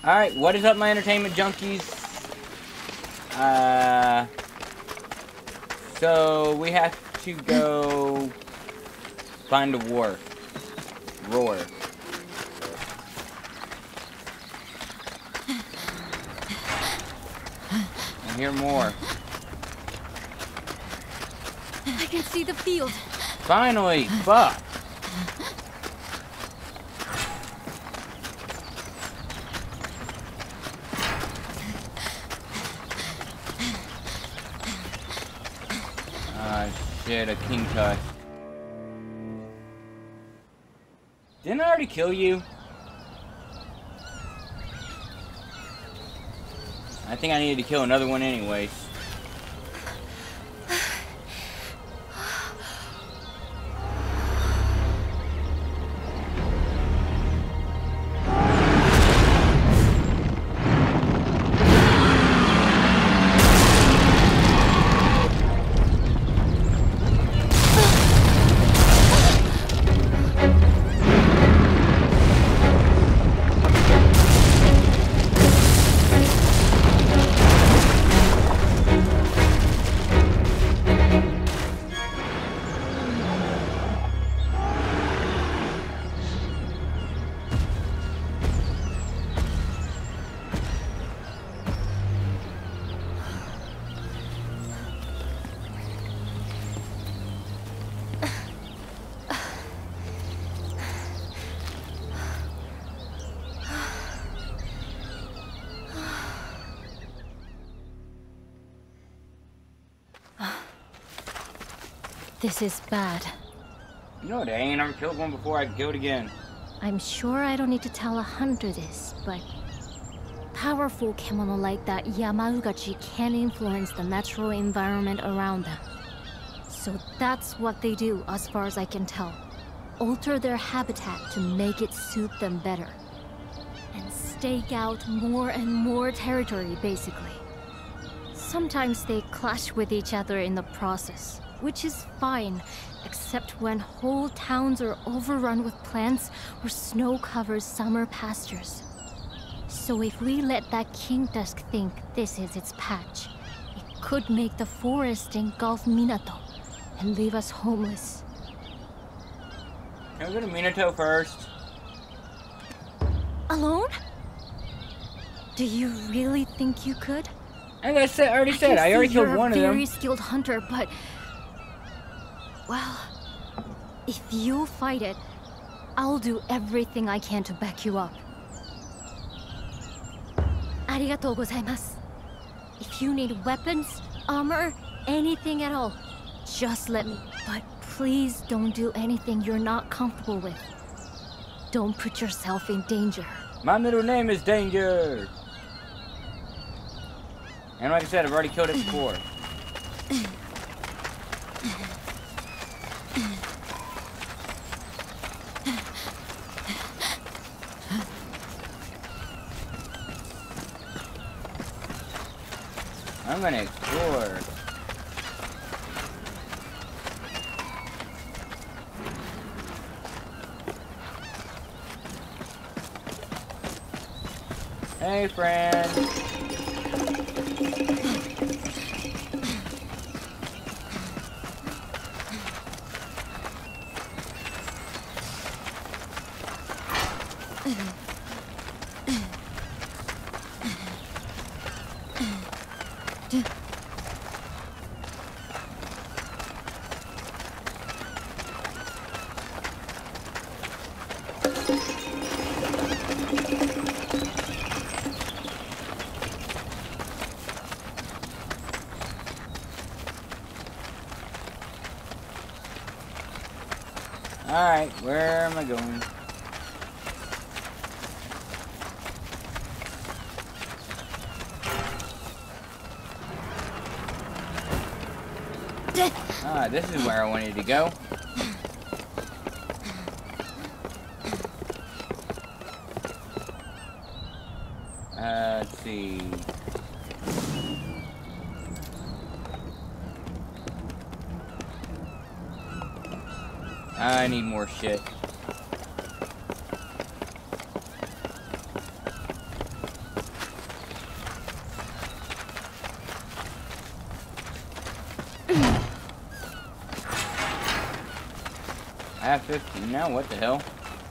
Alright, what is up, my entertainment junkies? So we have to go find a roar. And hear more. I can see the field. Finally! Fuck! Ah, shit, a king tusk. Didn't I already kill you? I think I needed to kill another one anyways. This is bad. You know, they ain't never killed one before, I can kill it again. I'm sure I don't need to tell 100 this, but powerful kemono like that Yamaugachi can influence the natural environment around them. So that's what they do, as far as I can tell. Alter their habitat to make it suit them better. And stake out more and more territory, basically. Sometimes they clash with each other in the process, which is fine, except when whole towns are overrun with plants or snow covers summer pastures. So if we let that king tusk think this is its patch, it could make the forest engulf Minato and leave us homeless. Can we go to Minato first? Alone? Do you really think you could? As I said, I already killed one of them. You're a very skilled hunter, but... well, if you fight it, I'll do everything I can to back you up. Arigatou gozaimasu. If you need weapons, armor, anything at all, just let me. But please don't do anything you're not comfortable with. Don't put yourself in danger. My middle name is Danger! And like I said, I've already killed it before. I'm gonna explore. Hey, friend. Alright, where am I going? Ah, this is where I wanted to go. Let's see. I need more shit. at 15 now, what the hell?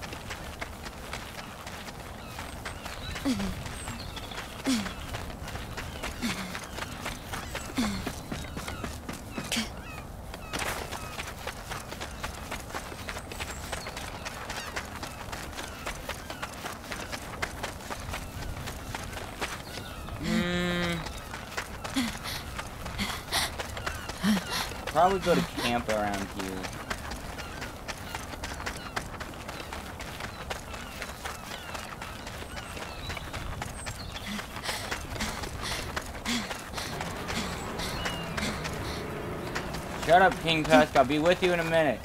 Probably go to camp around here. Shut up, King Tusk. I'll be with you in a minute.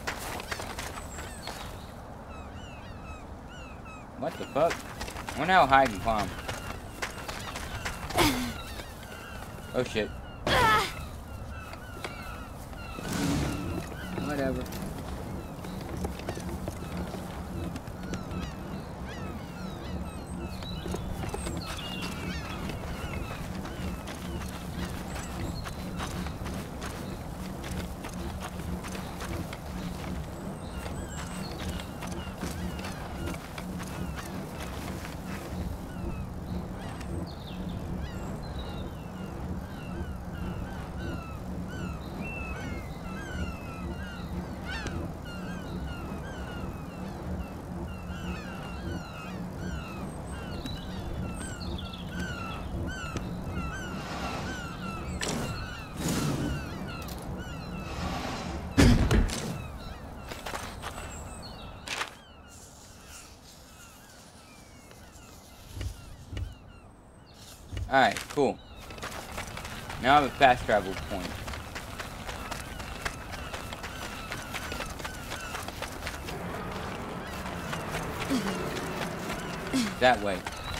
What the fuck? I wonder how high I can climb. Oh shit. Whatever. Alright, cool. Now I have a fast travel point. That way.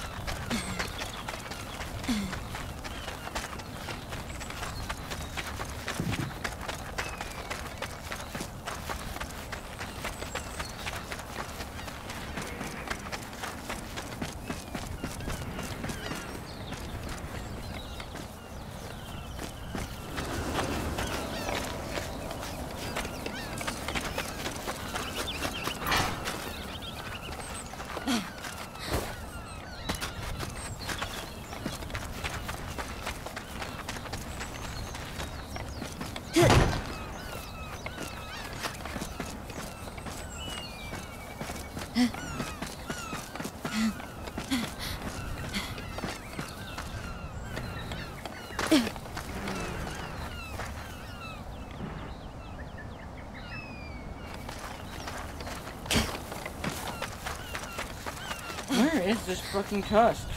Where is this fucking tusk?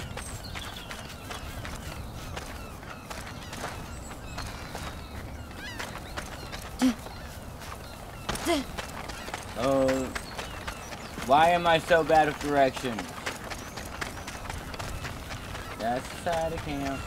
Oh, why am I so bad with directions? That's the side of camp.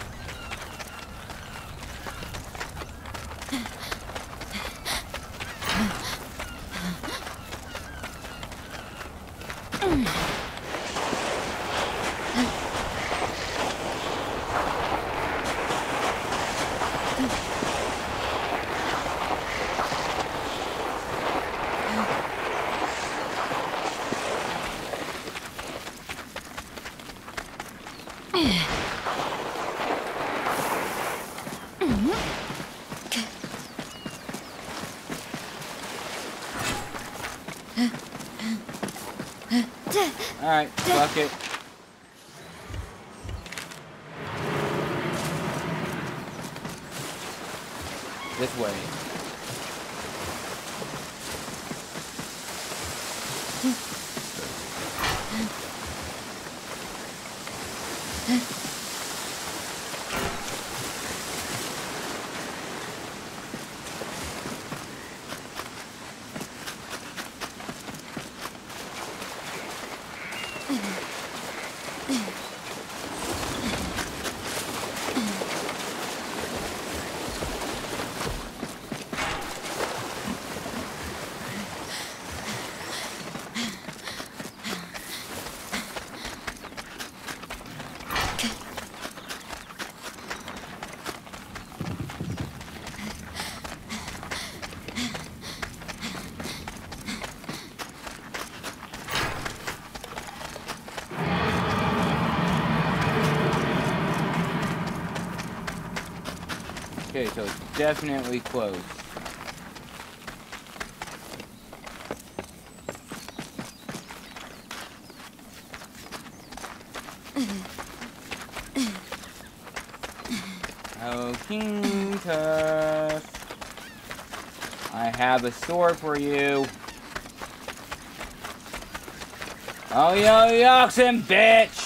Alright, fuck it. This way. Okay, so it's definitely close. Oh, King Tusk. I have a sword for you. Oh, yo, oxen, bitch!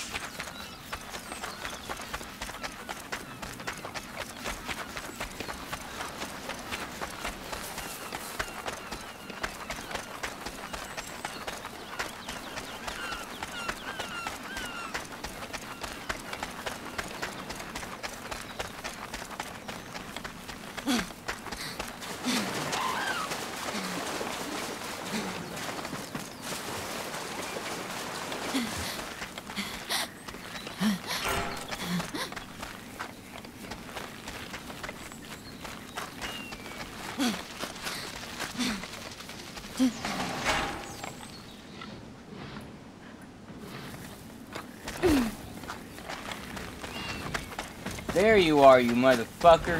There you are, you motherfucker.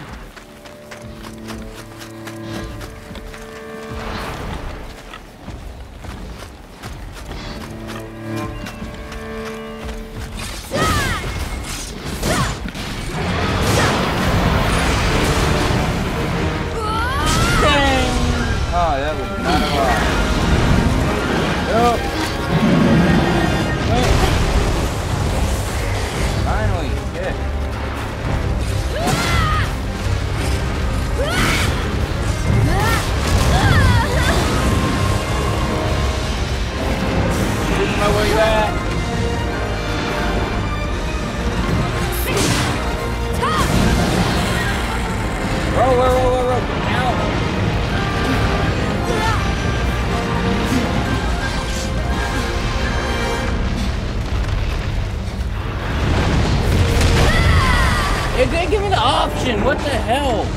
Oh, that was not a lot. Nope. Finally, shit. Where you at? Roll. Ow. It didn't give me the option. What the hell?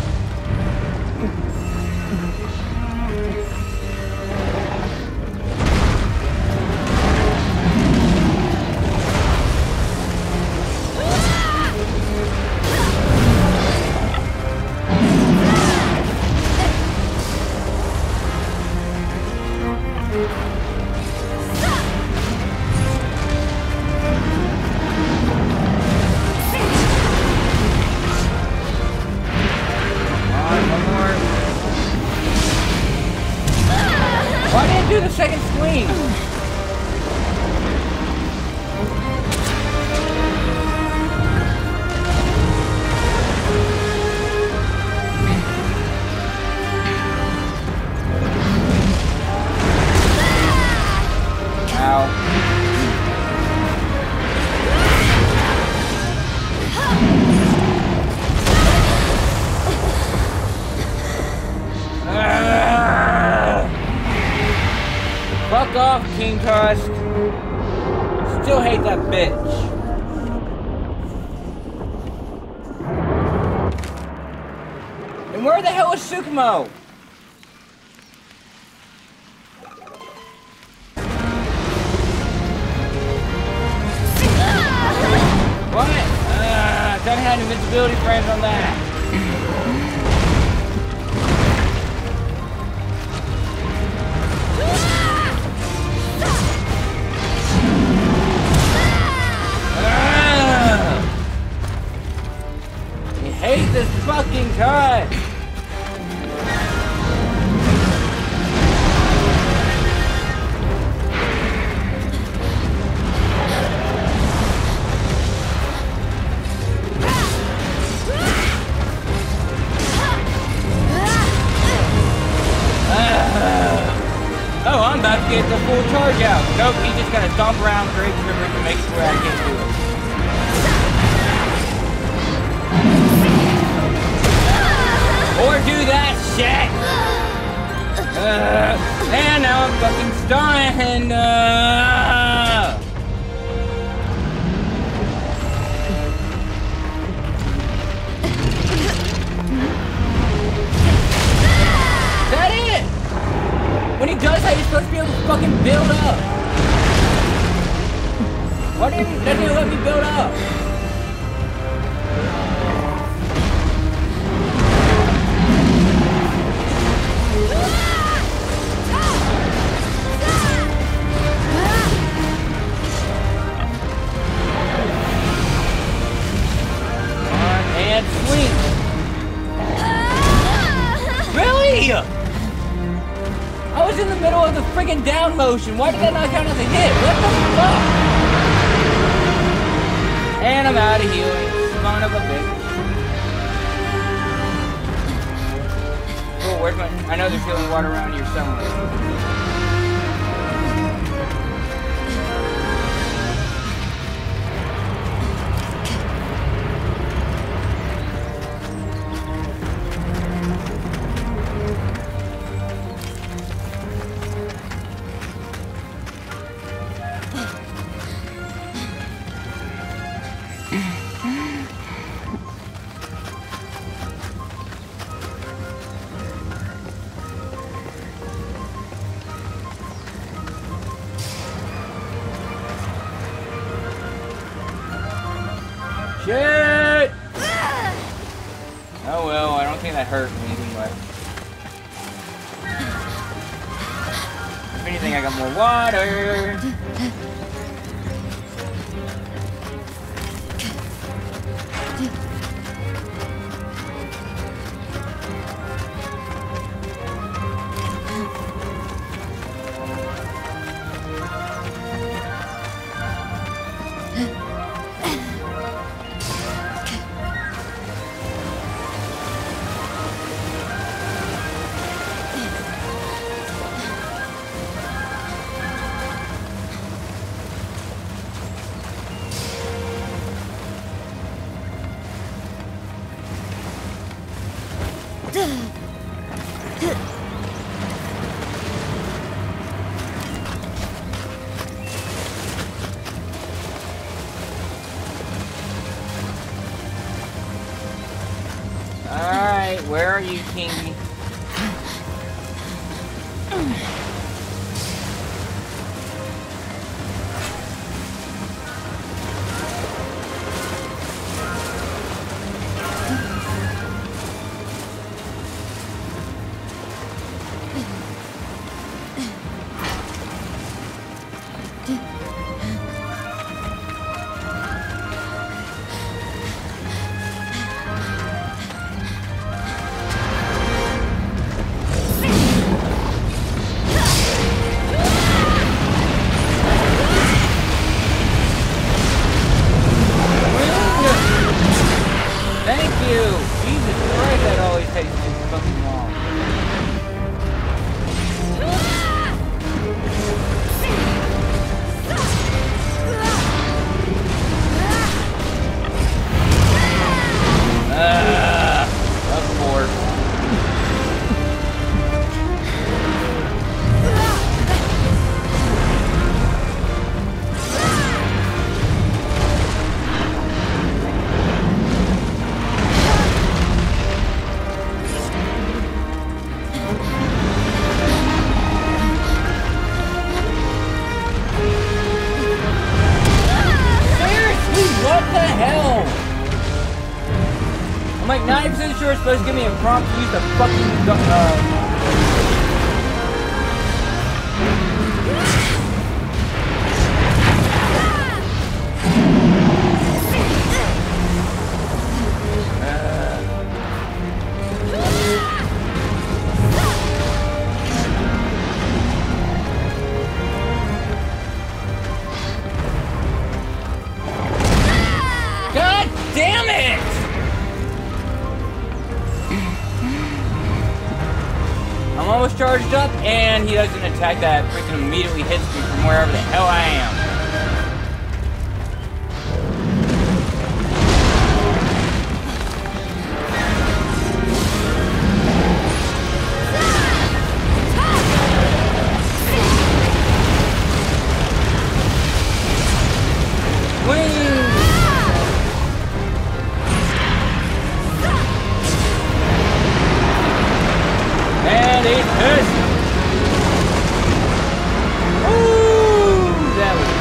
Why didn't it do the second swing? Fuck off, King Tusk. Still hate that bitch. And where the hell is Tsukumo? What? I thought I had invincibility frames on that. Hate this fucking time! Oh, I'm about to get the full charge out. Nope, he just gotta stomp around Great River to make sure I get to it. Or do that shit! And now I'm fucking stunned! Is that it? When he does that, he's supposed to be able to fucking build up! Why doesn't he let me build up? freaking down motion. Why did that not count as a hit? What the fuck? And I'm out of healing. Son of a bitch. Oh, where's my... I know there's healing water around here somewhere. Shit! Oh well, I don't think that hurt me anyway. If anything, I got more water. Alright, where are you, Kingy? I'm like 90% sure it's supposed to give me a prompt to use the fucking God damn it! I'm almost charged up, and he doesn't attack that freaking immediately hits me from wherever the hell I am. And it hits. Ooh, that was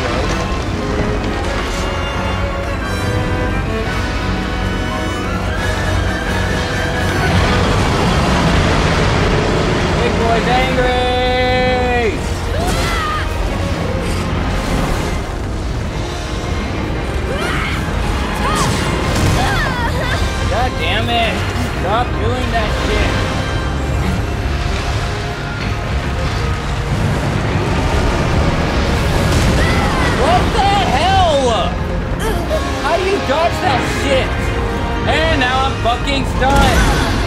fucking stunned!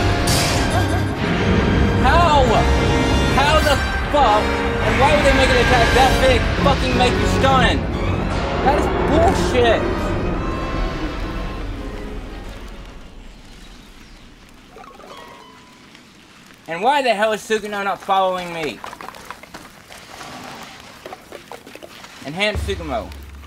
How? How the fuck? And why would they make an attack that big fucking make you stunned? That is bullshit! And why the hell is Sukino not following me? Enhance Tsukumo.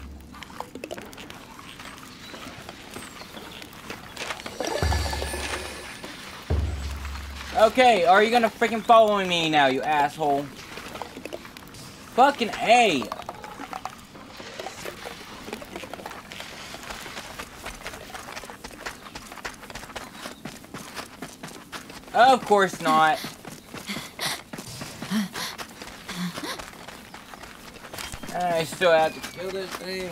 Okay, are you gonna freaking follow me now, you asshole? Fucking A. Of course not. I still have to kill this thing.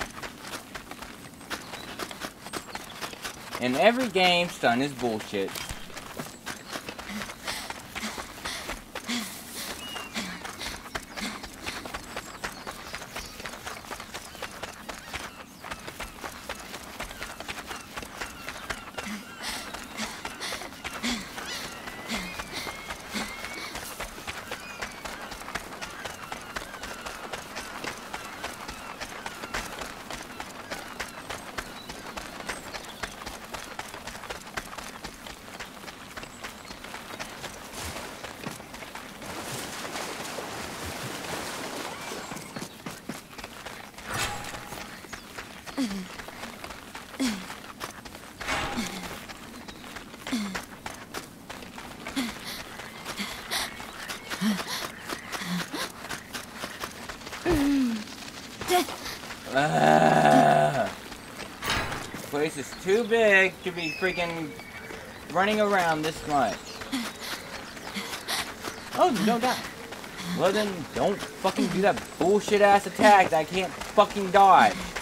In every game, stun is bullshit. Place is too big to be freaking running around this much. Oh, you don't die. Well then, don't fucking do that bullshit ass attack that I can't fucking dodge.